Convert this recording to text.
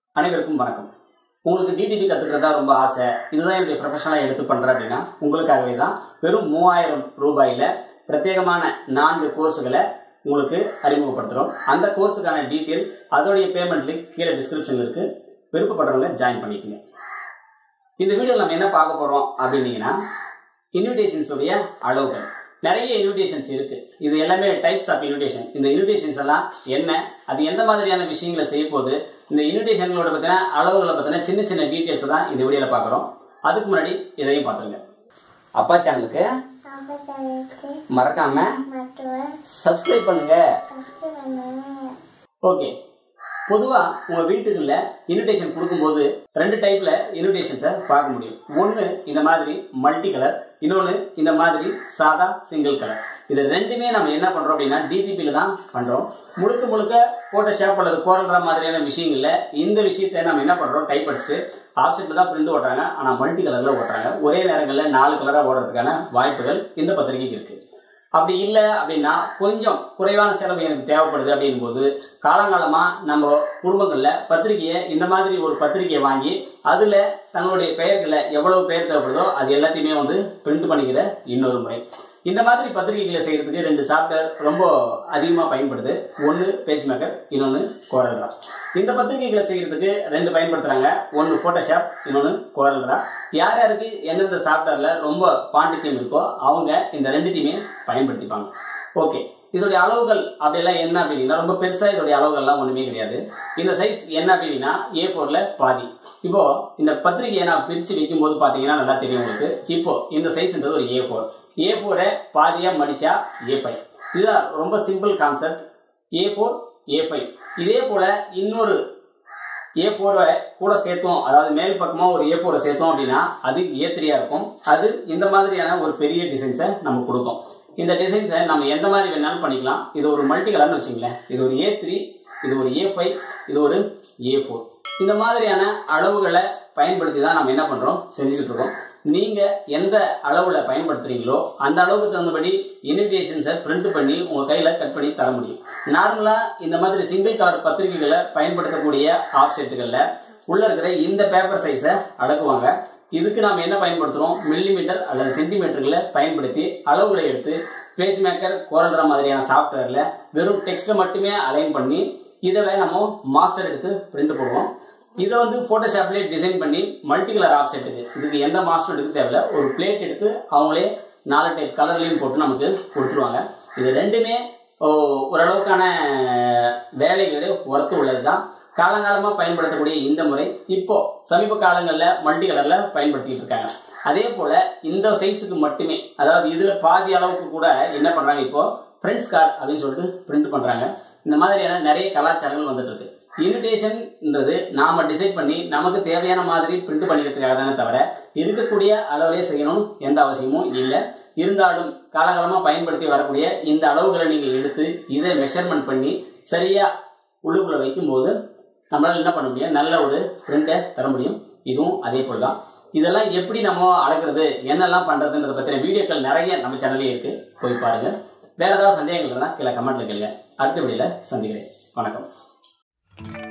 அனைவருக்கும் வணக்கம். உங்களுக்கு டிடிபி கத்துக்கிறதா ரொம்ப ஆசை, இதுதான் என்னுடைய ப்ரொஃபஷனலாக எடுத்து பண்ணுறேன் அப்படின்னா உங்களுக்காகவே தான் வெறும் 3000 ரூபாயில் பிரத்யேகமான 4 கோர்ஸுகளை உங்களுக்கு அறிமுகப்படுத்துகிறோம். அந்த கோர்ஸுக்கான டீட்டெயில் அதோடைய பேமெண்ட் லிங்க் கீழே டிஸ்கிரிப்ஷனில் இருக்குது. விருப்பப்படுறவங்க ஜாயின் பண்ணிக்கோங்க. இந்த வீடியோவில் நம்ம என்ன பார்க்க போகிறோம் அப்படின்னீங்கன்னா, இன்விடேஷன்ஸுடைய அளவுகள். நிறைய இன்விடேஷன்ஸ் இருக்கு. இது எல்லாமே டைப்ஸ் ஆஃப் இன்விடேஷன். இந்த இன்விடேஷன்ஸ் எல்லாம் என்ன, அது எந்த மாதிரியான விஷயங்களை செய்ய போகுது, இந்த இன்விடேஷன்களோட பத்தின அளவுகளை பத்தின சின்ன சின்ன டீடைல்ஸ் தான் இந்த வீடியோல பாக்குறோம். அதுக்கு முன்னாடி இதையும் பாத்துருங்க. அப்பா சேனலுக்கு மறக்காம சப்ஸ்கிரைப் பண்ணுங்க. ஓகே, பொதுவா உங்க வீட்டுக்குள்ள இன்விடேஷன் கொடுக்கும்போது 2 டைப்ல இன்விடேஷன்ஸை பார்க்க முடியும். ஒன்னு இந்த மாதிரி மல்டி கலர், இன்னொன்னு இந்த மாதிரி சாதா சிங்கிள் கலர். இது ரெண்டுமே நம்ம என்ன பண்றோம் அப்படின்னா டிடிபில தான் பண்றோம். முழுக்க முழுக்க போட்டோஷாப் அல்லது கோரல்ரா மாதிரியான விஷயங்கள்ல இந்த விஷயத்தை நம்ம என்ன பண்றோம், டைப் அடிச்சுட்டு ஆப்செட்ல தான் பிரிண்ட் ஓட்டுறாங்க. ஆனா மல்டி கலர்ல ஓட்டுறாங்க. ஒரே நேரங்களில் 4 கலரா ஓடுறதுக்கான வாய்ப்புகள் இந்த பத்திரிகைக்கு இருக்கு. அப்படி இல்லை அப்படின்னா கொஞ்சம் குறைவான செலவு எனக்கு தேவைப்படுது அப்படின் போது காலங்காலமா நம்ம குடும்பங்கள்ல பத்திரிகையை இந்த மாதிரி ஒரு பத்திரிகையை வாங்கி அதுல தங்களுடைய பெயர்களை எவ்வளவு பெயர் தேவைப்படுதோ அது எல்லாத்தையுமே பிரிண்ட் பண்ணிக்கிற இன்னொரு முறை. இந்த மாதிரி பத்திரிகைகளை செய்யறதுக்கு 2 சாஃப்ட்வேர் ரொம்ப அதிகமா பயன்படுது. ஒன்னு பேஜ் மேக்கர், இன்னொன்னு கோரல்ரா. இந்த பத்திரிகைகளை செய்யறதுக்கு 2 பயன்படுத்துறாங்க. ஒன்னு போட்டோஷாப், இன்னொன்னு கோரல்ரா. யார் யாருக்கு எந்தெந்த சாஃப்ட்வேர்ல ரொம்ப பாண்டித்யம் இருக்கோ அவங்க இந்த 2த்தையுமே பயன்படுத்திப்பாங்க. ஓகே, இதோடைய அளவுகள் அப்படியெல்லாம் என்ன அப்படின்னா ரொம்ப பெருசா இதோடைய அளவுகள்லாம் ஒண்ணுமே கிடையாது. இந்த சைஸ் என்ன அப்படின்னா A4ல பாதி. இப்போ இந்த பத்திரிகையை நான் பிரிச்சு வைக்கும் போது பாத்தீங்கன்னா நல்லா தெரியும் உங்களுக்கு. இப்போ இந்த சைஸ்ன்றது ஒரு A4. A4 பாதியா மடிச்சா A5. இதுதான் ரொம்ப சிம்பிள் கான்செப்ட். A4 A5. இதே போல இன்னொரு A4 கூட சேர்த்தோம், அதாவது மேல் பக்கமா ஒரு A4 சேர்த்தோம் அப்படின்னா அது A3 இருக்கும். அது இந்த மாதிரியான ஒரு பெரிய டிசைன்ஸை நம்ம கொடுக்கும். இந்த டிசைன்ஸை நம்ம எந்த மாதிரி வேணாலும் பண்ணிக்கலாம். இது ஒரு மல்டி கலர்னு வச்சுங்களேன். இது ஒரு A3, இது ஒரு A5, இது ஒரு A4. இந்த மாதிரியான அளவுகளை பயன்படுத்தி தான் நம்ம என்ன பண்றோம், செஞ்சுக்கிட்டு இருக்கோம். நீங்க எந்த அளவுல பயன்படுத்துறீங்களோ அந்த அளவுக்கு தகுந்தபடி இன்விடேஷன்ஸை பிரிண்ட் பண்ணி உங்க கையில கட் பண்ணி தர முடியும். நார்மலா இந்த மாதிரி சிங்கிள் கலர் பத்திரிகைகளை பயன்படுத்தக்கூடிய ஆப்செட்டுகள்ல உள்ள இருக்கிற இந்த பேப்பர் சைஸை அளக்குவாங்க. இதுக்கு நாம என்ன பயன்படுத்துறோம், மில்லிமீட்டர் அல்லது சென்டிமீட்டர்களை பயன்படுத்தி அளவுகளை எடுத்து பேஜ் மேக்கர், கோரல்ரா மாதிரியான சாஃப்ட்வேர்ல வெறும் டெக்ஸ்ட்டை மட்டுமே அலைன் பண்ணி இதை நம்ம மாஸ்டர் எடுத்து பிரிண்ட் போடுவோம். இதை போட்டோஷாப்லேயே டிசைன் பண்ணி மல்டி கலர் ஆப்செட்டுக்கு இதுக்கு எந்த மாஸ்டர் எடுக்க தேவையில்ல. ஒரு பிளேட் எடுத்து அவங்களே 4 டைப் கலர்லையும் போட்டு நமக்கு கொடுத்துருவாங்க. இது ரெண்டுமே ஓரளவுக்கான வேலைகளை ஒர்த்து உள்ளது தான். காலங்காலமா பயன்படுத்தக்கூடிய இந்த முறை இப்போ சமீப காலங்களில் மல்டி கலர்ல பயன்படுத்திட்டு இருக்காங்க. அதே போல இந்த சைஸுக்கு மட்டுமே, அதாவது இதுல பாதி அளவுக்கு கூட என்ன பண்றாங்க, இப்போ ஃப்ரெண்ட்ஸ் கார்டு அப்படின்னு சொல்லிட்டு பிரிண்ட் பண்றாங்க. இந்த மாதிரியான நிறைய கலாச்சாரங்கள் வந்துட்டு இருக்கு. இன்விடேஷன்ன்றது நாம டிசைட் பண்ணி நமக்கு தேவையான மாதிரி பிரிண்ட் பண்ணிக்கிறதுக்காக தானே தவிர இருக்கக்கூடிய அளவுலேயே செய்யணும் எந்த அவசியமும் இல்லை. இருந்தாலும் காலகாலமா பயன்படுத்தி வரக்கூடிய இந்த அளவுகளை நீங்க எடுத்து இதை மெஷர்மெண்ட் பண்ணி சரியா உள்ளுக்குள்ள வைக்கும் போது நம்மளால என்ன பண்ண முடியும், நல்ல ஒரு பிரிண்டை தர முடியும். இதுவும் அதே போலதான். இதெல்லாம் எப்படி நம்ம அளக்குறது, என்னெல்லாம் பண்றதுன்றத பத்தின வீடியோக்கள் நிறைய நம்ம சேனல்லே இருக்கு, போய் பாருங்க. வேற ஏதாவது சந்தேகங்கள் இருந்தா கீழே கமெண்ட்ல கேளுங்க. அடுத்த வீடியோல சந்திக்கிறேன். வணக்கம்.